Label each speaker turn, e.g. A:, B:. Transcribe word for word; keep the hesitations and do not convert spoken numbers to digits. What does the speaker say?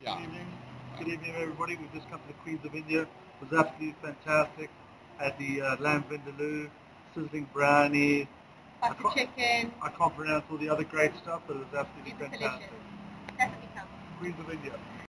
A: Good evening. Good evening, everybody. We've just come to the Queens of India. It was absolutely fantastic. Had the uh, lamb vindaloo, sizzling brownie,
B: butter chicken.
A: I can't pronounce all the other great stuff, but it was absolutely
B: It's
A: fantastic.
B: delicious. Definitely come.
A: Queens of India.